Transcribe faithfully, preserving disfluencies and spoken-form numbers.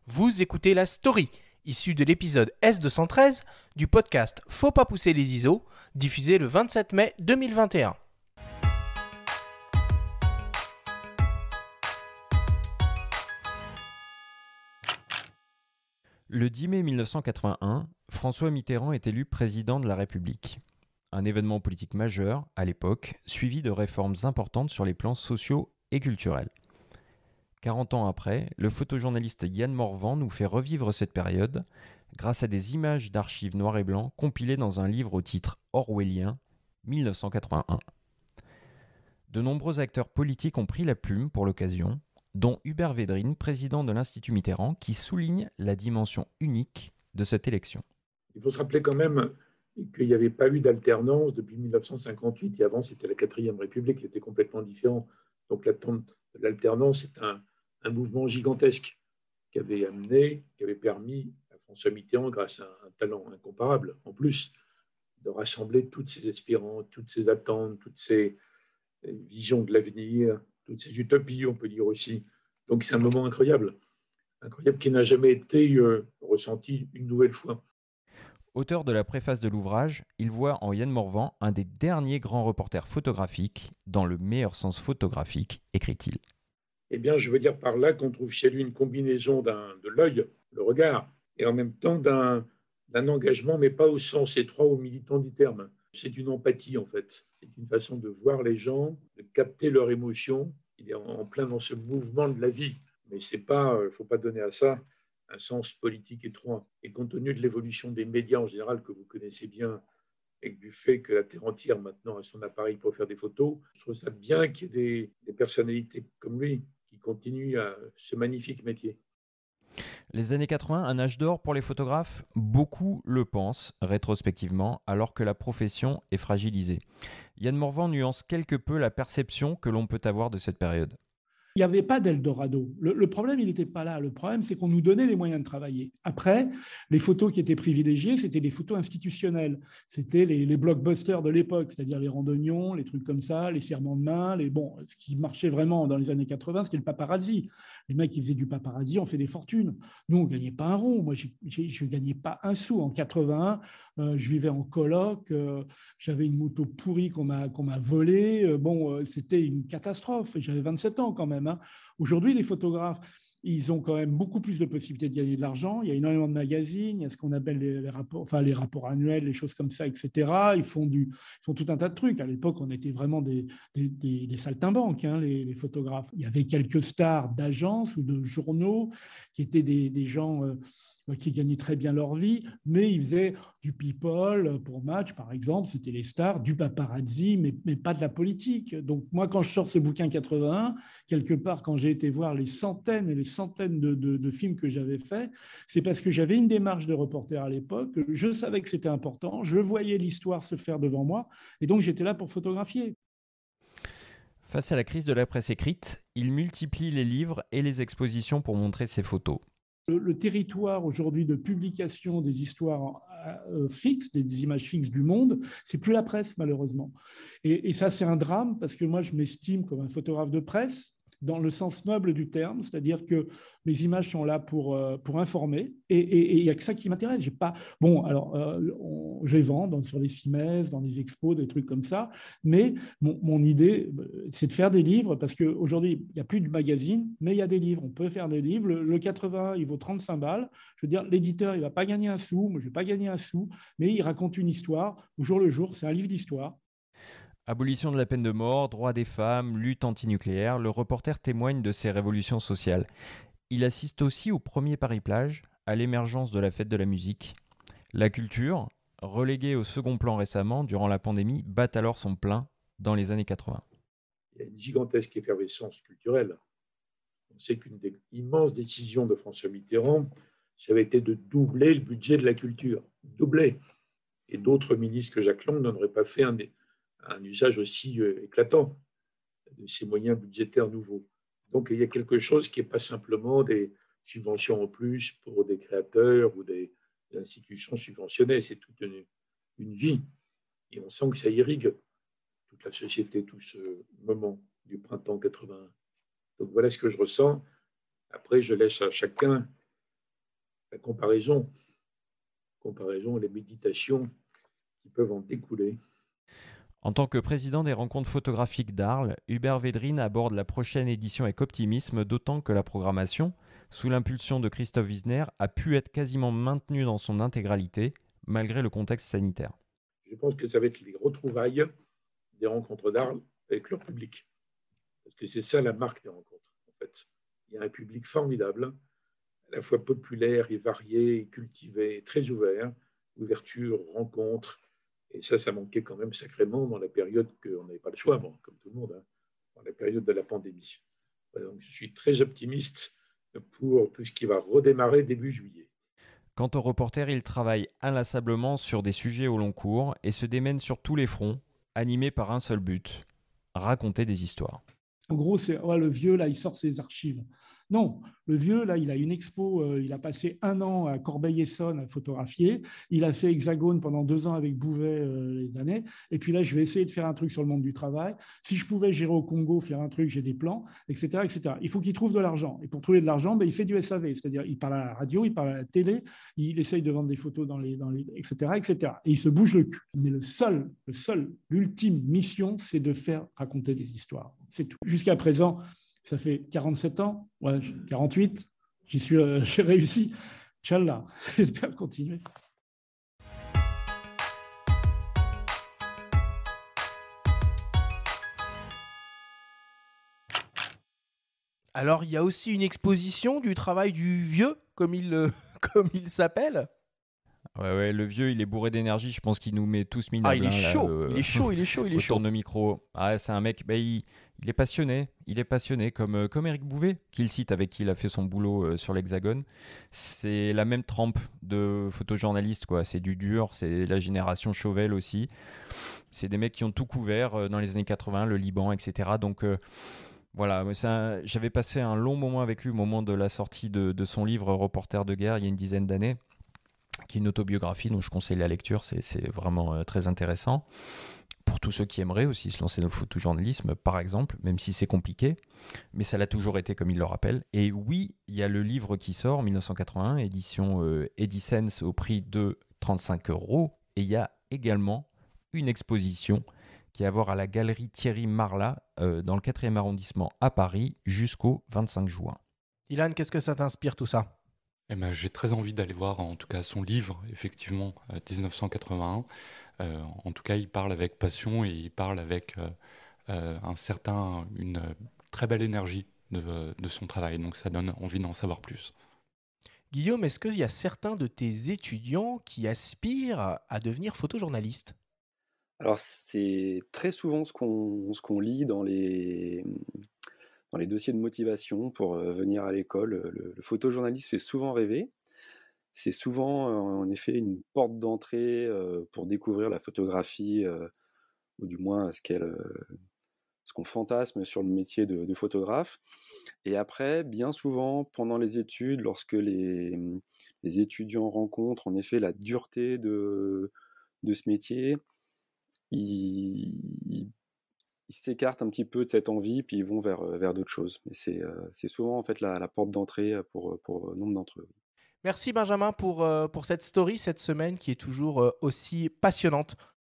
Vous écoutez La Story, issue de l'épisode S deux cent treize du podcast Faut pas pousser les I S O, diffusé le vingt-sept mai deux mille vingt et un. Le dix mai mille neuf cent quatre-vingt-un, François Mitterrand est élu président de la République. Un événement politique majeur, à l'époque, suivi de réformes importantes sur les plans sociaux et culturels. quarante ans après, le photojournaliste Yann Morvan nous fait revivre cette période grâce à des images d'archives noir et blanc compilées dans un livre au titre orwellien mille neuf cent quatre-vingt-un. De nombreux acteurs politiques ont pris la plume pour l'occasion, dont Hubert Védrine, président de l'Institut Mitterrand, qui souligne la dimension unique de cette élection. Il faut se rappeler quand même qu'il n'y avait pas eu d'alternance depuis mille neuf cent cinquante-huit, et avant c'était la quatrième République qui était complètement différent. Donc l'alternance est un, un mouvement gigantesque qui avait amené, qui avait permis à François Mitterrand, grâce à un talent incomparable, en plus, de rassembler toutes ces espérances, toutes ces attentes, toutes ces visions de l'avenir, toutes ces utopies, on peut dire aussi. Donc c'est un moment incroyable, incroyable qui n'a jamais été euh, ressenti une nouvelle fois. Auteur de la préface de l'ouvrage, il voit en Yann Morvan un des derniers grands reporters photographiques, dans le meilleur sens photographique, écrit-il. Eh bien, je veux dire par là qu'on trouve chez lui une combinaison d'un, de l'œil, le regard, et en même temps d'un, d'un engagement, mais pas au sens étroit ou militant du terme. C'est une empathie, en fait. C'est une façon de voir les gens, de capter leurs émotions. Il est en plein dans ce mouvement de la vie. Mais il ne faut pas donner à ça un sens politique étroit. Et compte tenu de l'évolution des médias en général, que vous connaissez bien, et du fait que la Terre entière maintenant a son appareil pour faire des photos, je trouve ça bien qu'il y ait des, des personnalités comme lui qui continuent à ce magnifique métier. Les années quatre-vingts, un âge d'or pour les photographes? Beaucoup le pensent, rétrospectivement, alors que la profession est fragilisée. Yann Morvan nuance quelque peu la perception que l'on peut avoir de cette période. Il n'y avait pas d'Eldorado. Le, le problème, il n'était pas là. Le problème, c'est qu'on nous donnait les moyens de travailler. Après, les photos qui étaient privilégiées, c'était les photos institutionnelles. C'était les, les blockbusters de l'époque, c'est-à-dire les randonnions, les trucs comme ça, les serments de main. Les... Bon, ce qui marchait vraiment dans les années quatre-vingts, c'était le paparazzi. Les mecs qui faisaient du paparazzi ont fait des fortunes. Nous, on ne gagnait pas un rond. Moi, j'ai, j'ai, je ne gagnais pas un sou. En quatre-vingt-un, euh, je vivais en coloc. Euh, j'avais une moto pourrie qu'on m'a, qu'on m'a volée. Euh, bon, euh, c'était une catastrophe. J'avais vingt-sept ans quand même. Hein. Aujourd'hui, les photographes, ils ont quand même beaucoup plus de possibilités de gagner de l'argent. Il y a énormément de magazines, il y a ce qu'on appelle les, les rapports, enfin les rapports annuels, les choses comme ça, et cetera. Ils font, du, ils font tout un tas de trucs. À l'époque, on était vraiment des, des, des, des saltimbanques, hein, les, les photographes. Il y avait quelques stars d'agences ou de journaux qui étaient des, des gens... Euh, qui gagnaient très bien leur vie, mais ils faisaient du people pour Match, par exemple, c'était les stars, du paparazzi, mais, mais pas de la politique. Donc moi, quand je sors ce bouquin quatre-vingt-un, quelque part, quand j'ai été voir les centaines et les centaines de, de, de films que j'avais faits, c'est parce que j'avais une démarche de reporter à l'époque, je savais que c'était important, je voyais l'histoire se faire devant moi, et donc j'étais là pour photographier. Face à la crise de la presse écrite, il multiplie les livres et les expositions pour montrer ses photos. Le, le territoire aujourd'hui de publication des histoires euh, fixes, des, des images fixes du monde, c'est plus la presse malheureusement. Et, et ça, c'est un drame parce que moi, je m'estime comme un photographe de presse dans le sens noble du terme, c'est-à-dire que mes images sont là pour, euh, pour informer, et il n'y a que ça qui m'intéresse. J'ai pas... Bon, alors, euh, on, je les vends dans, sur les CIMES, dans les expos, des trucs comme ça, mais mon, mon idée, c'est de faire des livres, parce qu'aujourd'hui, il n'y a plus de magazine, mais il y a des livres, on peut faire des livres. Le, le quatre-vingts, il vaut trente-cinq balles. Je veux dire, l'éditeur, il ne va pas gagner un sou, moi, je ne vais pas gagner un sou, mais il raconte une histoire, au jour le jour, c'est un livre d'histoire. Abolition de la peine de mort, droits des femmes, lutte antinucléaire, le reporter témoigne de ces révolutions sociales. Il assiste aussi au premier Paris-Plage, à l'émergence de la fête de la musique. La culture, reléguée au second plan récemment durant la pandémie, bat alors son plein dans les années quatre-vingts. Il y a une gigantesque effervescence culturelle. On sait qu'une des immenses décisions de François Mitterrand, ça avait été de doubler le budget de la culture. Doubler. Et d'autres ministres que Jacques Lang n'en auraient pas fait un, un usage aussi éclatant de ces moyens budgétaires nouveaux. Donc, il y a quelque chose qui n'est pas simplement des subventions en plus pour des créateurs ou des institutions subventionnées. C'est toute une, une vie. Et on sent que ça irrigue toute la société, tout ce moment du printemps quatre-vingt-un. Donc, voilà ce que je ressens. Après, je laisse à chacun la comparaison, comparaison et les méditations qui peuvent en découler. En tant que président des rencontres photographiques d'Arles, Hubert Védrine aborde la prochaine édition avec optimisme, d'autant que la programmation, sous l'impulsion de Christophe Wisner, a pu être quasiment maintenue dans son intégralité, malgré le contexte sanitaire. Je pense que ça va être les retrouvailles des rencontres d'Arles avec leur public. Parce que c'est ça la marque des rencontres, en fait. Il y a un public formidable, à la fois populaire et varié, et cultivé, très ouvert, ouverture, rencontre. Et ça, ça manquait quand même sacrément dans la période qu'on n'avait pas le choix, bon, comme tout le monde, hein, dans la période de la pandémie. Donc, je suis très optimiste pour tout ce qui va redémarrer début juillet. Quant au reporter, il travaille inlassablement sur des sujets au long cours et se démène sur tous les fronts, animé par un seul but, raconter des histoires. En gros, c'est ouais, le vieux, là, il sort ses archives. Non, le vieux, là, il a une expo, euh, il a passé un an à Corbeil-Essonnes à photographier, il a fait Hexagone pendant deux ans avec Bouvet euh, les années, et puis là, je vais essayer de faire un truc sur le monde du travail. Si je pouvais gérer au Congo, faire un truc, j'ai des plans, et cetera, et cetera. Il faut qu'il trouve de l'argent. Et pour trouver de l'argent, ben, il fait du S A V, c'est-à-dire il parle à la radio, il parle à la télé, il essaye de vendre des photos dans les, dans les, et cetera, et cetera. Et il se bouge le cul. Mais le seul, le seul, l'ultime mission, c'est de faire raconter des histoires. C'est tout. Jusqu'à présent, ça fait quarante-sept ans, ouais, quarante-huit, j'y suis, euh, j'ai réussi. Inch'Allah, j'espère continuer. Alors, il y a aussi une exposition du travail du vieux, comme il, euh, comme il s'appelle. Ouais, ouais, le vieux, il est bourré d'énergie. Je pense qu'il nous met tous minables. Ah, il est hein, chaud, là, euh, il est chaud, il est chaud, il est au chaud. tourne-micro. Ah, c'est un mec, bah, il, il est passionné. Il est passionné, comme, euh, comme Éric Bouvet, qu'il cite, avec qui il a fait son boulot euh, sur l'Hexagone. C'est la même trempe de photojournaliste, quoi. C'est du dur, c'est la génération Chauvel aussi. C'est des mecs qui ont tout couvert euh, dans les années quatre-vingts, le Liban, et cetera. Donc, euh, voilà, un... j'avais passé un long moment avec lui au moment de la sortie de, de son livre Reporter de guerre, il y a une dizaine d'années, qui est une autobiographie, donc je conseille la lecture, c'est, c'est vraiment euh, très intéressant. Pour tous ceux qui aimeraient aussi se lancer dans le photojournalisme, par exemple, même si c'est compliqué, mais ça l'a toujours été, comme il le rappelle. Et oui, il y a le livre qui sort, mille neuf cent quatre-vingt-un, édition euh, Edicens, au prix de trente-cinq euros, et il y a également une exposition qui est à voir à la galerie Thierry Marlat, euh, dans le quatrième arrondissement à Paris, jusqu'au vingt-cinq juin. Ilan, qu'est-ce que ça t'inspire tout ça ? Eh ben, j'ai très envie d'aller voir, en tout cas, son livre, effectivement, euh, dix-neuf cent quatre-vingt-un. Euh, en tout cas, il parle avec passion et il parle avec euh, euh, un certain, une euh, très belle énergie de, de son travail. Donc, ça donne envie d'en savoir plus. Guillaume, est-ce qu'il y a certains de tes étudiants qui aspirent à devenir photojournalistes ? Alors, c'est très souvent ce qu'on, ce qu'on lit dans les... dans les dossiers de motivation pour euh, venir à l'école. Le, le photojournaliste fait souvent rêver. C'est souvent, euh, en effet, une porte d'entrée euh, pour découvrir la photographie, euh, ou du moins ce, qu'elle, euh, ce qu'on fantasme sur le métier de, de photographe. Et après, bien souvent, pendant les études, lorsque les, les étudiants rencontrent en effet la dureté de, de ce métier, ils... ils ils s'écartent un petit peu de cette envie, puis ils vont vers, vers d'autres choses. Mais c'est, euh, c'est souvent en fait la, la porte d'entrée pour, pour nombre d'entre eux. Merci Benjamin pour, euh, pour cette story cette semaine qui est toujours euh, aussi passionnante.